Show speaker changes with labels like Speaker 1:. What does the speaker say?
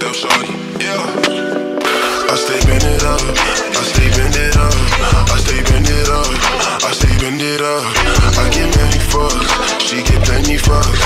Speaker 1: up, shorty. Yeah. I stay bend it up. I stay bend it up. I stay bend it up. I stay bend it up. I get many fucks. She get plenty fucks.